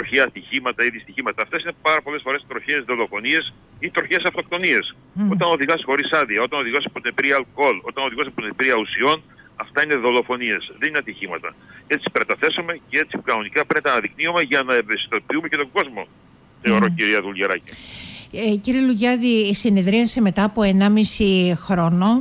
τροχαία ατυχήματα ή δυστυχήματα. Αυτές είναι πάρα πολλές φορές τροχαίες δολοφονίες ή τροχαίες αυτοκτονίες. Όταν οδηγάς χωρίς άδεια, όταν οδηγάς υπό την επίρρεια αλκοόλ, όταν οδηγάς υπό την επίρρεια ουσιών, αυτά είναι δολοφονίες, δεν είναι ατυχήματα. Έτσι πρέπει να τα θέσουμε και έτσι κανονικά πρέπει να αναδεικνύουμε για να ευαισθητοποιούμε και τον κόσμο. Θεωρώ, κυρία Δουλγεράκη. Κύριε Λουγιάδη, συνεδρίασε μετά από 1,5 χρόνο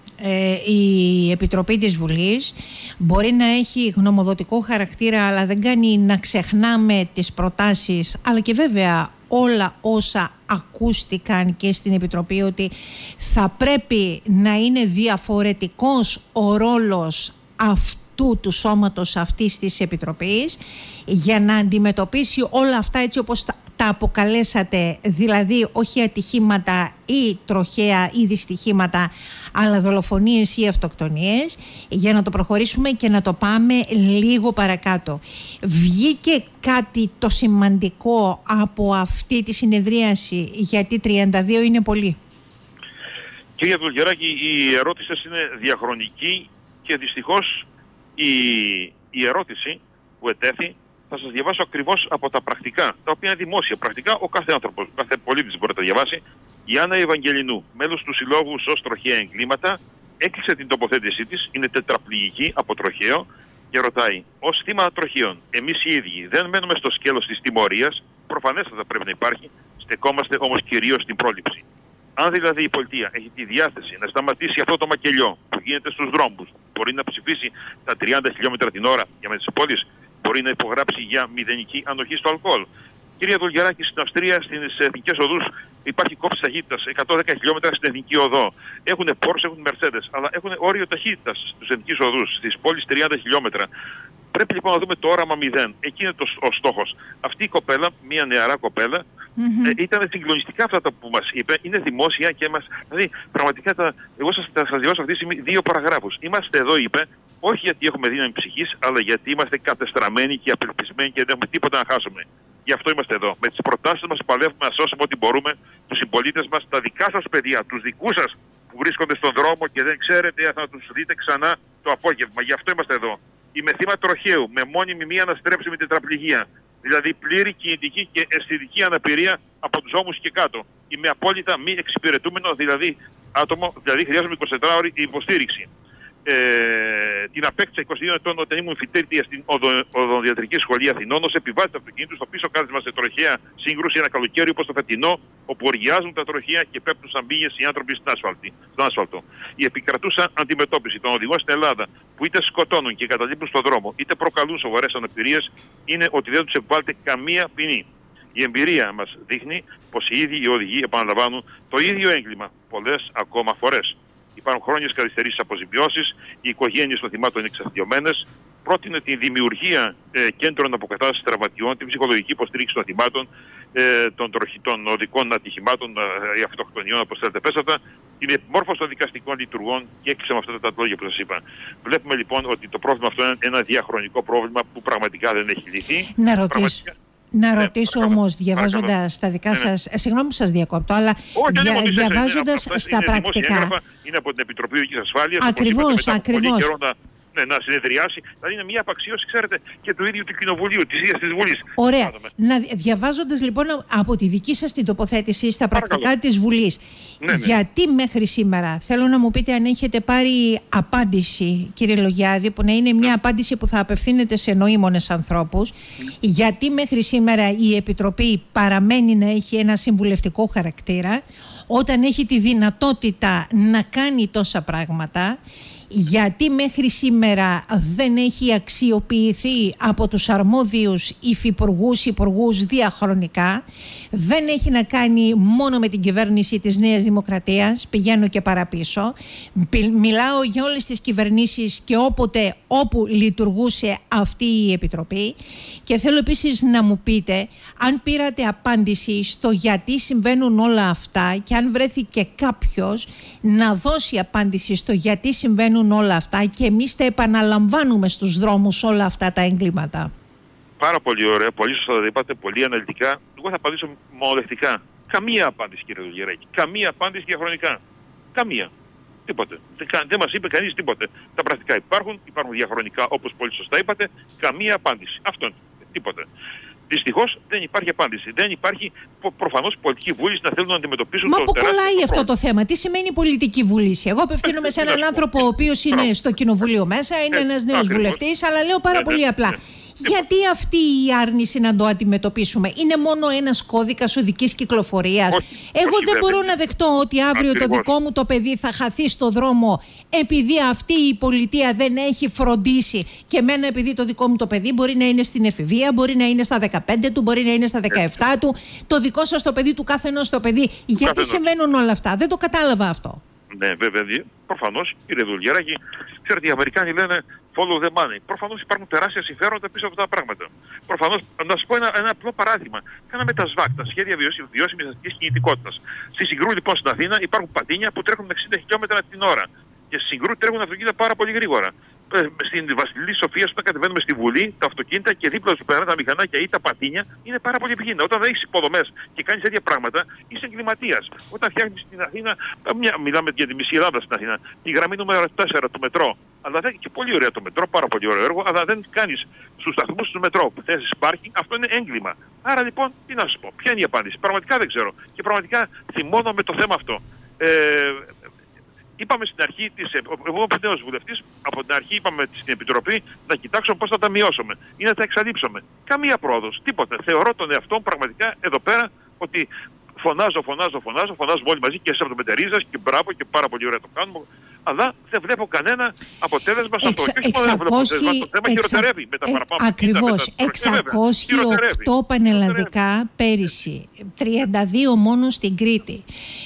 η Επιτροπή της Βουλής. Μπορεί να έχει γνωμοδοτικό χαρακτήρα, αλλά δεν κάνει να ξεχνάμε τις προτάσεις, αλλά και βέβαια όλα όσα ακούστηκαν και στην Επιτροπή, ότι θα πρέπει να είναι διαφορετικός ο ρόλος αυτού του σώματος αυτής της Επιτροπής για να αντιμετωπίσει όλα αυτά έτσι όπως τα αποκαλέσατε, δηλαδή όχι ατυχήματα ή τροχαία ή δυστυχήματα, αλλά δολοφονίες ή αυτοκτονίες, για να το προχωρήσουμε και να το πάμε λίγο παρακάτω. Βγήκε κάτι το σημαντικό από αυτή τη συνεδρίαση, γιατί 32 είναι πολύ? Κυρία Δουλγεράκη, η ερώτηση είναι διαχρονική και δυστυχώς η ερώτηση που ετέθη θα σας διαβάσω ακριβώς από τα πρακτικά, τα οποία είναι δημόσια πρακτικά, ο κάθε άνθρωπος, ο κάθε πολίτης μπορεί να τα διαβάσει. Η Άννα Ευαγγελινού, μέλος του Συλλόγου ΣΟΣ Τροχαία Εγκλήματα, έκλεισε την τοποθέτησή της, είναι τετραπληγική από τροχαίο και ρωτάει: ως θύμα τροχαίων, εμείς οι ίδιοι δεν μένουμε στο σκέλος της τιμωρίας, προφανέστατα πρέπει να υπάρχει, στεκόμαστε όμως κυρίως στην πρόληψη. Αν δηλαδή η πολιτεία έχει τη διάθεση να σταματήσει αυτό το μακελιό που γίνεται στους δρόμους, μπορεί να ψηφίσει τα 30 χιλιόμετρα την ώρα για με τις πόλεις, μπορεί να υπογράψει για μηδενική ανοχή στο αλκοόλ. Κυρία Δουλγεράκη, στην Αυστρία, στις εθνικές οδούς, υπάρχει κόψη ταχύτητας 110 χιλιόμετρα στην εθνική οδό. Έχουν Porsche, έχουν Mercedes, αλλά έχουν όριο ταχύτητας στους εθνικές οδούς, στις πόλεις 30 χιλιόμετρα. Πρέπει λοιπόν να δούμε το όραμα 0. Εκεί είναι ο στόχος. Αυτή η κοπέλα, μια νεαρά κοπέλα, ήταν συγκλονιστικά αυτά που μας είπε. Είναι δημόσια και μας. Δηλαδή, πραγματικά εγώ θα σας διαβάσω αυτή τη στιγμή 2 παραγράφους. Είμαστε εδώ, είπε, όχι γιατί έχουμε δύναμη ψυχής, αλλά γιατί είμαστε κατεστραμμένοι και απελπισμένοι και δεν έχουμε τίποτα να χάσουμε. Γι' αυτό είμαστε εδώ. Με τις προτάσεις μας παλεύουμε να σώσουμε ό,τι μπορούμε, τους συμπολίτες μας, τα δικά σας παιδιά, τους δικούς σας που βρίσκονται στον δρόμο και δεν ξέρετε αν θα τους δείτε ξανά το απόγευμα. Γι' αυτό είμαστε εδώ. Είμαι θύμα τροχαίου, με μόνιμη μία αναστρέψιμη τετραπληγία. Δηλαδή πλήρη κινητική και αισθητική αναπηρία από τους ώμους και κάτω. Είμαι απόλυτα μη εξυπηρετούμενο, δηλαδή άτομο, δηλαδή χρειάζομαι 24ωρη υποστήριξη. Την απέκτησα 22 ετών όταν ήμουν φοιτήτρια στην Οδοντιατρική Σχολή Αθηνών ως επιβάτης του αυτοκίνητου στο πίσω κάθισμα σε τροχαία σύγκρουση ένα καλοκαίρι όπως το φετινό, όπου οργιάζουν τα τροχαία και πέφτουν σαν μπύγες οι άνθρωποι στον άσφαλτο. Η επικρατούσα αντιμετώπιση των οδηγών στην Ελλάδα, που είτε σκοτώνουν και καταλείπουν στον δρόμο, είτε προκαλούν σοβαρές αναπηρίες, είναι ότι δεν τους επιβάλλεται καμία ποινή. Η εμπειρία μας δείχνει πως οι ίδιοι οι οδηγοί επαναλαμβάνουν το ίδιο έγκλημα πολλές ακόμα φορές. Υπάρχουν χρόνιες καθυστερήσεις αποζημιώσεις, οι οικογένειες των θυμάτων είναι εξαθλιωμένες. Πρότεινε τη δημιουργία κέντρων αποκατάστασης τραυματιών, την ψυχολογική υποστήριξη των θυμάτων, των οδικών ατυχημάτων, αυτοκτονιών, όπως θέλετε πέσατα, την επιμόρφωση των δικαστικών λειτουργών και έκλεισε με αυτά τα λόγια που σας είπα. Βλέπουμε λοιπόν ότι το πρόβλημα αυτό είναι ένα διαχρονικό πρόβλημα που πραγματικά δεν έχει λυθεί. Να ρωτήσω όμως, διαβάζοντας τα δικά σας. Συγγνώμη που σας διακόπτω, αλλά διαβάζοντας στα πρακτικά. Είναι από την Επιτροπή Δικής Ασφάλειας. Ακριβώς. Να συνεδριάσει. Δηλαδή είναι μια απαξίωση, ξέρετε, και του ίδιου του Κοινοβουλίου, της ίδιας της Βουλής. Ωραία. Διαβάζοντας λοιπόν από τη δική σας την τοποθέτηση στα πρακτικά της Βουλής, γιατί μέχρι σήμερα, θέλω να μου πείτε αν έχετε πάρει απάντηση, κύριε Λογιάδη, που να είναι μια απάντηση που θα απευθύνεται σε νοήμονες ανθρώπους, γιατί μέχρι σήμερα η Επιτροπή παραμένει να έχει ένα συμβουλευτικό χαρακτήρα, όταν έχει τη δυνατότητα να κάνει τόσα πράγματα, γιατί μέχρι σήμερα δεν έχει αξιοποιηθεί από τους αρμόδιους υπουργούς διαχρονικά, δεν έχει να κάνει μόνο με την κυβέρνηση της Νέας Δημοκρατίας, πηγαίνω και παραπίσω, μιλάω για όλες τις κυβερνήσεις και όπου λειτουργούσε αυτή η Επιτροπή, και θέλω επίσης να μου πείτε αν πήρατε απάντηση στο γιατί συμβαίνουν όλα αυτά και αν βρέθηκε κάποιος να δώσει απάντηση στο γιατί συμβαίνουν όλα αυτά και εμείς τα επαναλαμβάνουμε στους δρόμους όλα αυτά τα εγκλήματα. Πάρα πολύ ωραία, πολύ σωστά τα είπατε, πολύ αναλυτικά. Εγώ θα απαντήσω μονοδευτικά. Καμία απάντηση, κύριε Δουλγεράκη. Καμία απάντηση διαχρονικά. Καμία. Τίποτε. Δεν μας είπε κανείς τίποτε. Τα πρακτικά υπάρχουν διαχρονικά όπως πολύ σωστά είπατε. Καμία απάντηση. Αυτό είναι. Τίποτε. Δυστυχώς δεν υπάρχει απάντηση. Δεν υπάρχει προφανώς πολιτική βούληση να θέλουν να αντιμετωπίσουν το τεράστιο πρόβλημα. Μα που κολλάει αυτό πρόβλημα. το θέμα? Τι σημαίνει πολιτική βούληση? Εγώ απευθύνομαι σε έναν άνθρωπο ο οποίος είναι στο κοινοβούλιο μέσα, είναι ένας νέος βουλευτής, αλλά λέω πάρα πολύ απλά. Γιατί αυτή η άρνηση να το αντιμετωπίσουμε? Είναι μόνο ένας κώδικας οδικής κυκλοφορίας? Εγώ δεν μπορώ να δεχτώ ότι αύριο το δικό μου το παιδί θα χαθεί στο δρόμο επειδή αυτή η πολιτεία δεν έχει φροντίσει, και εμένα επειδή το δικό μου το παιδί μπορεί να είναι στην εφηβεία, μπορεί να είναι στα 15 του, μπορεί να είναι στα 17 του, το δικό σας το παιδί, του καθενός το παιδί. Γιατί συμβαίνουν όλα αυτά? Δεν το κατάλαβα αυτό. Ναι, βέβαια, προφανώς, κύριε Δουλγεράκη, ξέρετε, οι Αμερικάνοι λένε follow the money. Προφανώς υπάρχουν τεράστια συμφέροντα πίσω από αυτά τα πράγματα. Προφανώς, να σας πω ένα απλό παράδειγμα. Κάναμε τα ΣΒΑΚ, τα σχέδια βιώσιμης αστικής κινητικότητας. Στη Συγκρού, λοιπόν, στην Αθήνα υπάρχουν πατίνια που τρέχουν 60 χιλιόμετρα την ώρα. Και στη Συγκρού τρέχουν αυτοκίνητα πάρα πολύ γρήγορα. Στην Βασιλική Σοφία, όταν κατεβαίνουμε στη Βουλή, τα αυτοκίνητα και δίπλα του περνάνε τα μηχανάκια ή τα πατίνια είναι πάρα πολύ επικίνδυνα. Όταν δεν έχει υποδομές και κάνει τέτοια πράγματα, είσαι εγκληματίας. Όταν φτιάχνει στην Αθήνα, μιλάμε για τη μισή Ελλάδα στην Αθήνα, τη γραμμή νούμερο 4 του μετρό. Αλλά δεν, και πολύ ωραία το μετρό, πάρα πολύ ωραίο έργο, αλλά δεν κάνει στους σταθμούς του μετρό θέσεις πάρκινγκ, αυτό είναι έγκλημα. Άρα λοιπόν, τι να σου πω, ποια είναι η απάντηση? Πραγματικά δεν ξέρω. Και πραγματικά θυμώνω με το θέμα αυτό. Είπαμε στην αρχή, εγώ είμαι νέος βουλευτής, από την αρχή είπαμε στην Επιτροπή να κοιτάξουμε πώς θα τα μειώσουμε ή να τα εξαλείψουμε. Καμία πρόοδος, τίποτα. Θεωρώ τον εαυτό μου πραγματικά εδώ πέρα ότι φωνάζουμε όλοι μαζί και εσύ από το Μετερίζας και μπράβο και πάρα πολύ ωραία το κάνουμε. Αλλά δεν βλέπω κανένα αποτέλεσμα σε αυτό. Και όχι μόνο αποτέλεσμα, το θέμα χειροτερεύει με τα παραπάνω. Ακριβώς. 608 πανελλαδικά πέρυσι. 32 μόνο στην Κρήτη.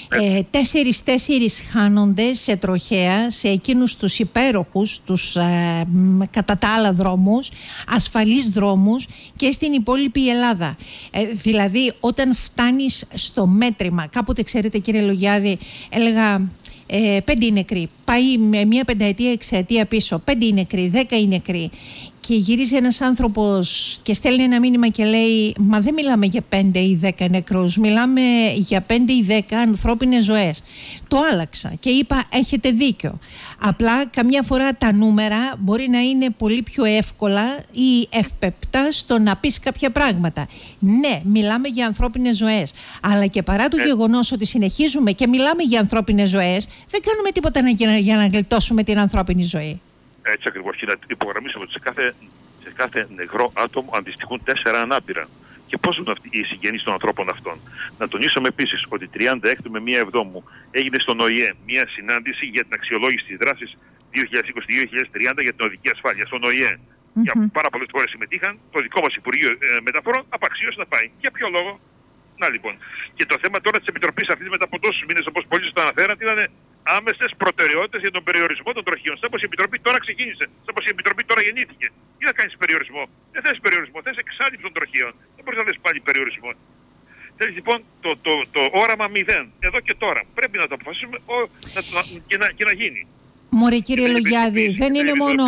4 χάνονται σε τροχαία, σε εκείνους τους υπέροχους, τους κατά τα άλλα δρόμους, ασφαλείς δρόμους και στην υπόλοιπη Ελλάδα. Δηλαδή, όταν φτάνεις στο μέτρημα, κάποτε ξέρετε κύριε Λογιάδη, έλεγα 5 είναι νεκροί. Πάει με μια πενταετία, εξαετία πίσω. 5 είναι νεκροί, 10 είναι νεκροί. Και γυρίζει ένας άνθρωπος και στέλνει ένα μήνυμα και λέει, μα δεν μιλάμε για 5 ή 10 νεκρούς, μιλάμε για 5 ή 10 ανθρώπινες ζωές. Το άλλαξα και είπα, έχετε δίκιο. Απλά καμιά φορά τα νούμερα μπορεί να είναι πολύ πιο εύκολα ή ευπεπτά στο να πεις κάποια πράγματα. Ναι, μιλάμε για ανθρώπινες ζωές. Αλλά και παρά το γεγονός ότι συνεχίζουμε και μιλάμε για ανθρώπινες ζωές, δεν κάνουμε τίποτα για να γλιτώσουμε την ανθρώπινη ζωή. Έτσι ακριβώς. Και να υπογραμμίσουμε ότι σε κάθε νεκρό άτομο αντιστοιχούν 4 ανάπηρα. Και πώς είναι αυτοί οι συγγενείς των ανθρώπων αυτών? Να τονίσουμε επίσης ότι 36 με 1 Εβδόμου έγινε στον ΟΗΕ μια συνάντηση για την αξιολόγηση της δράσης 2020-2030 για την οδική ασφάλεια. Στον ΟΗΕ. Για πάρα πολλές φορές συμμετείχαν. Το δικό μας Υπουργείο Μεταφορών απαξίωσε να πάει. Για ποιο λόγο? Να λοιπόν. Και το θέμα τώρα της Επιτροπής αυτής μετά από τόσους μήνες, όπως πολύ σωστά αναφέρατε, ήταν άμεσες προτεραιότητες για τον περιορισμό των τροχίων. Σαν πως η Επιτροπή τώρα ξεκίνησε. Σαν πως η Επιτροπή τώρα γεννήθηκε. Τι να κάνεις περιορισμό? Δεν θες περιορισμό, θες εξάλληψη των τροχίων. Δεν μπορείς να θες πάλι περιορισμό. Θέλεις λοιπόν το όραμα 0. Εδώ και τώρα. Πρέπει να το αποφασίσουμε και να γίνει. Μωρέ κύριε Λογιάδη, δεν είναι μόνο.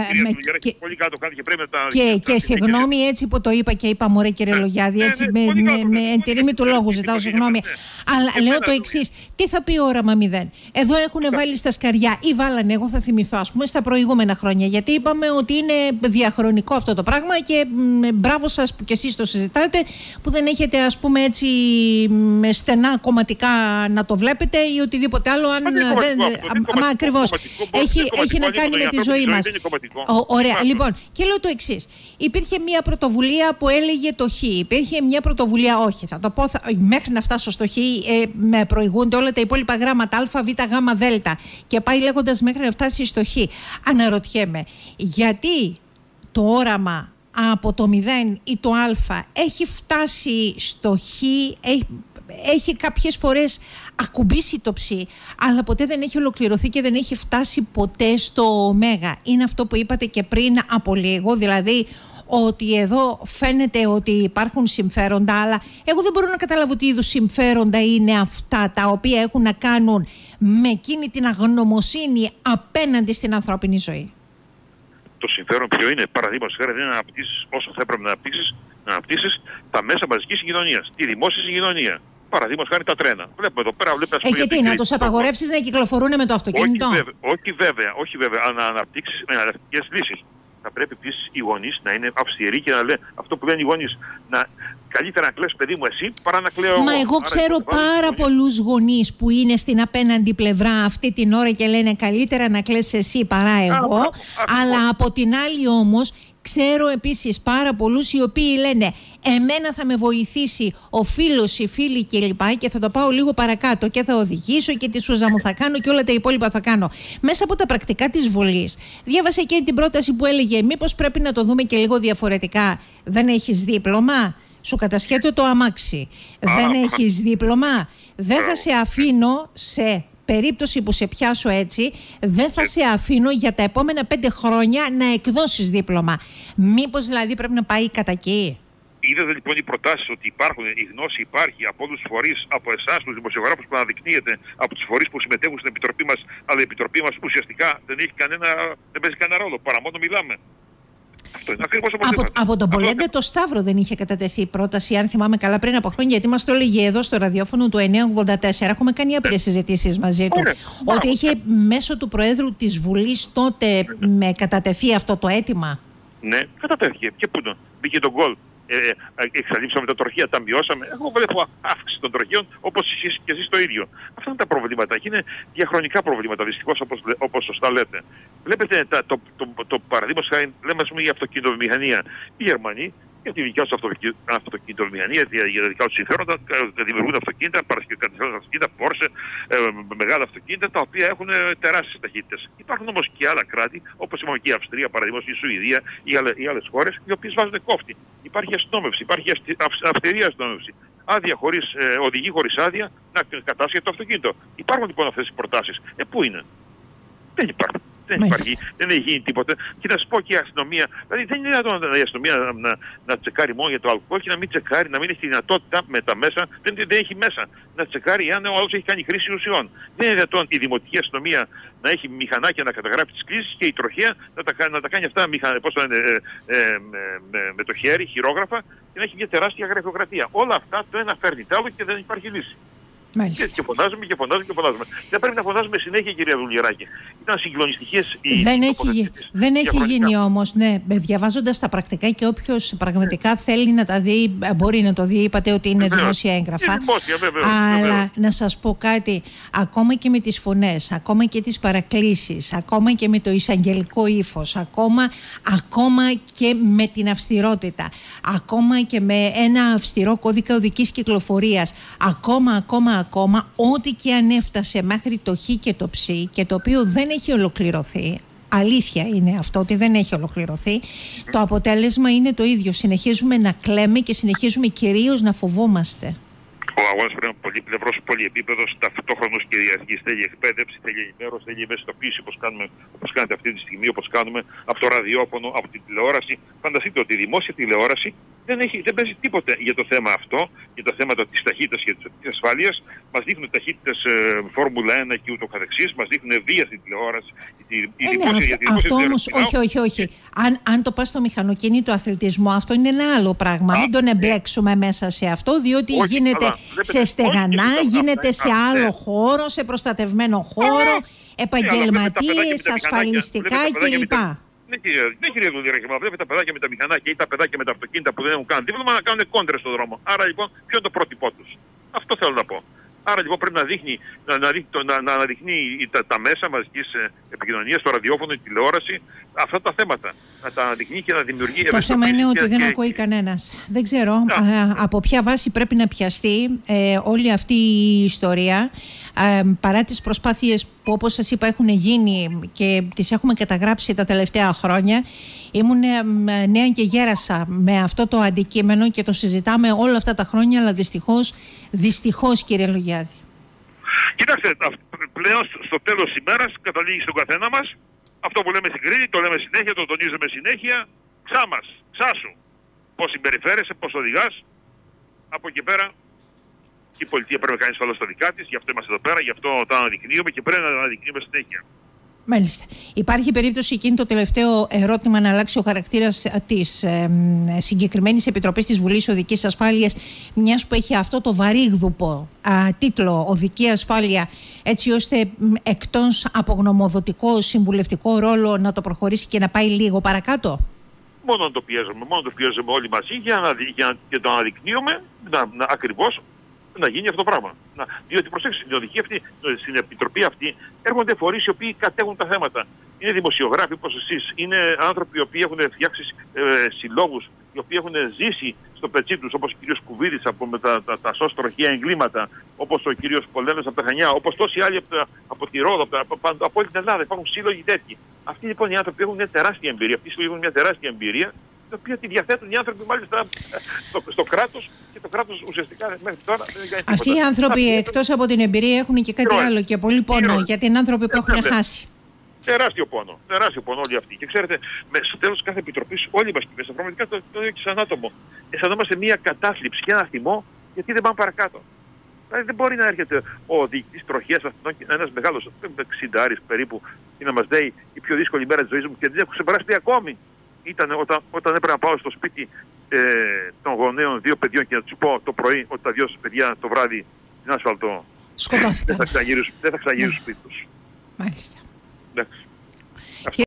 Και συγγνώμη έτσι που το είπα και είπα μωρέ κύριε Λογιάδη, έτσι με εντηρήμη του λόγου ζητάω συγγνώμη. Αλλά λέω το εξής, τι θα πει όραμα 0? Εδώ έχουν βάλει στα σκαριά ή βάλανε, εγώ θα θυμηθώ ας πούμε στα προηγούμενα χρόνια, γιατί είπαμε ότι είναι διαχρονικό αυτό το πράγμα και μπράβο σας που κι εσείς το συζητάτε, που δεν έχετε ας πούμε έτσι στενά κομματικά να το βλέπετε ή οτιδήποτε άλλο. Μα ακριβώς. Έχει να κάνει με τη ζωή μας. Ωραία. Λοιπόν, και λέω το εξής. Υπήρχε μια πρωτοβουλία που έλεγε το Χ. Υπήρχε μια πρωτοβουλία, όχι, θα το πω, μέχρι να φτάσω στο Χ, με προηγούνται όλα τα υπόλοιπα γράμματα Α, Β, Γ, Δ. Και πάει λέγοντας μέχρι να φτάσει στο Χ. Αναρωτιέμαι, γιατί το όραμα από το 0 ή το Α έχει φτάσει στο Χ, έχει κάποιες φορές ακουμπήσει το ψ, αλλά ποτέ δεν έχει ολοκληρωθεί και δεν έχει φτάσει ποτέ στο ωμέγα. Είναι αυτό που είπατε και πριν από λίγο, δηλαδή ότι εδώ φαίνεται ότι υπάρχουν συμφέροντα, αλλά εγώ δεν μπορώ να καταλάβω τι είδους συμφέροντα είναι αυτά τα οποία έχουν να κάνουν με εκείνη την αγνωμοσύνη απέναντι στην ανθρώπινη ζωή. Το συμφέρον ποιο είναι? Παραδείγματος χάρη, δεν αναπτύσσεις όσο θα έπρεπε να αναπτύσσεις τα μέσα μαζικής συγκοινωνίας, τη δημόσια συγκοινωνία. Παραδείγματος χάρη τα τρένα. Βλέπουμε εδώ πέρα. Και τι, να τους απαγορεύσεις να κυκλοφορούν με το αυτοκίνητο? Όχι βέβαια. Να αναπτύξεις εναλλακτικές λύσεις. θα πρέπει επίσης οι γονείς να είναι αυστηροί και να λένε αυτό που λένε οι γονείς. Καλύτερα να κλαις παιδί μου εσύ παρά να κλαίω εγώ. Μα εγώ ξέρω πάρα πολλούς γονείς που είναι στην απέναντι πλευρά αυτή την ώρα και λένε καλύτερα να κλαις εσύ παρά εγώ. Αλλά από την άλλη όμως ξέρω επίσης πάρα πολλούς οι οποίοι λένε εμένα θα με βοηθήσει ο φίλος, η φίλη κλπ. Και θα το πάω λίγο παρακάτω και θα οδηγήσω και τη σούζα μου θα κάνω και όλα τα υπόλοιπα θα κάνω. Μέσα από τα πρακτικά της βολής διάβασα και την πρόταση που έλεγε μήπως πρέπει να το δούμε και λίγο διαφορετικά. Δεν έχεις δίπλωμα, σου κατασχέτω το αμάξι. Δεν έχεις δίπλωμα, δεν θα σε αφήνω σε περίπτωση που σε πιάσω έτσι, δεν θα σε αφήνω για τα επόμενα 5 χρόνια να εκδώσεις δίπλωμα. Μήπως δηλαδή πρέπει να πάει κατά εκεί? Είδατε λοιπόν οι προτάσεις ότι υπάρχουν, η γνώση υπάρχει από όλους τους φορείς, από εσάς, τους δημοσιογράφους που αναδεικνύεται, από τους φορείς που συμμετέχουν στην Επιτροπή μας, αλλά η Επιτροπή μας ουσιαστικά δεν παίζει κανένα ρόλο, παρά μόνο μιλάμε. Αυτό είναι ακριβώς από τον Πολέντε το Σταύρο δεν είχε κατατεθεί πρόταση, αν θυμάμαι καλά, πριν από χρόνια, γιατί μας το έλεγε εδώ στο ραδιόφωνο του 984. Έχουμε κάνει άπειρες συζητήσεις μαζί του. Ότι είχε μέσω του Προέδρου της Βουλής τότε κατατεθεί αυτό το αίτημα. Ναι, κατατέθηκε. Και πού μπήκε τον γκολ. Εξαλείψαμε τα τροχεία, τα μειώσαμε. Εγώ βλέπω αύξηση των τροχείων όπως και εσείς το ίδιο. Αυτά είναι τα προβλήματα. Και είναι διαχρονικά προβλήματα, δυστυχώς, όπως σωστά λέτε. Βλέπετε το παραδείγμα, λέμε για αυτοκινητοβιομηχανία. Οι Γερμανοί για τη δικιά τους αυτοκινητοβιομηχανία, για τα δικά τους συμφέροντα, δημιουργούν αυτοκίνητα, κατασκευάζουν αυτοκίνητα, Porsche, μεγάλα αυτοκίνητα, τα οποία έχουν τεράστιες ταχύτητες. Υπάρχουν όμως και άλλα κράτη, όπως είπαμε και η Αυστρία, παραδείγματος, η Σουηδία ή άλλες χώρες, οι οποίες βάζουν κόφτη. Υπάρχει αστυνόμευση, υπάρχει αυστηρή αστυνόμευση. Οδηγεί χωρίς άδεια να κατάσχεται το αυτοκίνητο. Υπάρχουν λοιπόν αυτές οι προτάσεις. Πού είναι? Δεν υπάρχουν. Δεν έχει γίνει τίποτα. Και να σου πω και η αστυνομία, δηλαδή δεν είναι δυνατόν η αστυνομία να τσεκάρει μόνο για το αλκοόλ και να μην τσεκάρει, να μην έχει τη δυνατότητα με τα μέσα, δεν έχει μέσα να τσεκάρει αν ο άλλος έχει κάνει χρήση ουσιών. Δεν είναι δυνατόν η δημοτική αστυνομία να έχει μηχανάκια να καταγράφει τις κλήσεις και η τροχέα να τα κάνει αυτά με το χέρι, χειρόγραφα, και να έχει μια τεράστια γραφειοκρατία. Όλα αυτά το ένα φέρνει τ' άλλο και δεν υπάρχει λύση. Και φωνάζουμε και φωνάζουμε και φωνάζουμε. Δεν πρέπει να φωνάζουμε συνέχεια, κυρία Δουλγεράκη. Ήταν συγκλονιστικές οι Δεν έχει γίνει όμως, ναι. Διαβάζοντας τα πρακτικά και όποιος πραγματικά θέλει να τα δει, μπορεί να το δει. Είπατε ότι είναι δημόσια έγγραφα. Αλλά να σας πω κάτι, ακόμα και με τις φωνές, ακόμα και τις παρακλήσεις, ακόμα και με το εισαγγελικό ύφος, ακόμα και με την αυστηρότητα, ακόμα και με ένα αυστηρό κώδικα οδικής κυκλοφορίας, ακόμα ό,τι και αν έφτασε μέχρι το χ και το ψ, και το οποίο δεν έχει ολοκληρωθεί, αλήθεια είναι αυτό ότι δεν έχει ολοκληρωθεί, το αποτέλεσμα είναι το ίδιο. Συνεχίζουμε να κλαίμε και συνεχίζουμε κυρίως να φοβόμαστε. Ο αγώνας πρέπει να είναι πολύπλευρος, πολυεπίπεδος, ταυτόχρονος και διαρκής. Θέλει εκπαίδευση, θέλει ενημέρωση, θέλει ευαισθητοποίηση, όπως κάνετε αυτή τη στιγμή, όπως κάνουμε από το ραδιόφωνο, από την τηλεόραση. Φανταστείτε ότι η δημόσια τηλεόραση δεν παίζει τίποτε για το θέμα αυτό, για τα θέματα της ταχύτητας και της ασφάλειας. Μας δείχνουν ταχύτητες Φόρμουλα 1 και ούτω καθεξής, μας δείχνουν βία στην τηλεόραση. Αυτό όμως, όχι. Αν το πας στο μηχανοκίνητο αθλητισμό, αυτό είναι ένα άλλο πράγμα. Μην τον εμπλέξουμε μέσα σε αυτό, διότι γίνεται σε στεγανά, γίνεται σε άλλο χώρο, σε προστατευμένο χώρο, επαγγελματίες, ασφαλιστικά κλπ. Ναι, κυρία Δουλγεράκη, μα βλέπετε τα παιδάκια με τα μηχανάκια ή τα παιδάκια με τα αυτοκίνητα που δεν έχουν καν δίπλωμα να κάνουν κόντρες στον δρόμο. Άρα λοιπόν, ποιο είναι το πρότυπό τους? Αυτό θέλω να πω. Άρα λοιπόν πρέπει να αναδεικνύει τα μέσα μαζικής επικοινωνίας, το ραδιόφωνο, η τηλεόραση, αυτά τα θέματα. Να τα αναδεικνύει και να δημιουργεί. Το θέμα είναι ότι δεν ακούει κανένας. Δεν ξέρω από ποια βάση πρέπει να πιαστεί όλη αυτή η ιστορία, παρά τις προσπάθειες που, όπως σας είπα, έχουν γίνει και τις έχουμε καταγράψει τα τελευταία χρόνια. Ήμουν νέα και γέρασα με αυτό το αντικείμενο και το συζητάμε όλα αυτά τα χρόνια, αλλά δυστυχώς κύριε Λογιάδη. Κοιτάξτε, πλέον στο τέλος της ημέρας καταλήγει στον καθένα μας αυτό που λέμε στην Κρήτη, το λέμε συνέχεια, το τονίζουμε συνέχεια. Ξάσου. Πώς συμπεριφέρεσαι, πώς οδηγάς. Από εκεί πέρα η πολιτεία πρέπει να κάνει ασφαλώς τα δικά της, γι' αυτό είμαστε εδώ πέρα, γι' αυτό τα αναδεικνύουμε και πρέπει να τα αναδεικνύουμε συνέχεια. Μάλιστα. Υπάρχει περίπτωση εκείνη το τελευταίο ερώτημα να αλλάξει ο χαρακτήρας της συγκεκριμένης Επιτροπής της Βουλής Οδικής Ασφάλειας, μιας που έχει αυτό το βαρύγδουπο τίτλο Οδική Ασφάλεια, έτσι ώστε εκτός από γνωμοδοτικό συμβουλευτικό ρόλο να το προχωρήσει και να πάει λίγο παρακάτω? Μόνο να το πιέζουμε όλοι μαζί για να το αναδεικνύουμε ακριβώς να γίνει αυτό το πράγμα. Διότι προσέξτε, στην Επιτροπή αυτή έρχονται φορείς οι οποίοι κατέχουν τα θέματα. Είναι δημοσιογράφοι όπως εσείς, είναι άνθρωποι οι οποίοι έχουν φτιάξει συλλόγους, οι οποίοι έχουν ζήσει στο πετσί τους, όπως ο κ. Κουβίδης με τα σως τροχαία εγκλήματα, όπως ο κ. Πολέμες από τα Χανιά, όπως τόσοι άλλοι από τη Ρόδο, από όλη την Ελλάδα. Υπάρχουν σύλλογοι τέτοιοι. Αυτοί λοιπόν οι άνθρωποι έχουν μια τεράστια εμπειρία. Αυτοί οι σύλλογοι έχουν μια τεράστια εμπειρία, την οποία τη διαθέτουν οι άνθρωποι μάλιστα στο κράτος, και το κράτος ουσιαστικά μέχρι τώρα δεν κάνει τίποτα. Αυτοί οι άνθρωποι εκτός από την εμπειρία έχουν και κάτι άλλο και πολύ πόνο, γιατί είναι άνθρωποι που έχουν χάσει. Τεράστιο πόνο όλοι αυτοί. Και ξέρετε, στο τέλος κάθε επιτροπής, όλοι μας μέσα, πραγματικά το ίδιο και σαν άτομο, αισθανόμαστε μια κατάθλιψη και ένα θυμό, γιατί δεν πάμε παρακάτω. Δηλαδή δεν μπορεί να έρχεται ο διοικητής τροχέας αυτών, ένας μεγάλος 60 περίπου, και να μας λέει η πιο δύσκολη μέρα της ζωής μου και δεν έχω ξεπεράσει ακόμη. Ήταν όταν έπρεπε να πάω στο σπίτι των γονέων 2 παιδιών και να τους πω το πρωί ότι τα 2 παιδιά το βράδυ στην άσφαλτο σκοτώθηκαν. Δεν θα ξαναγυρίσουν σπίτι τους. Μάλιστα. Εντάξει.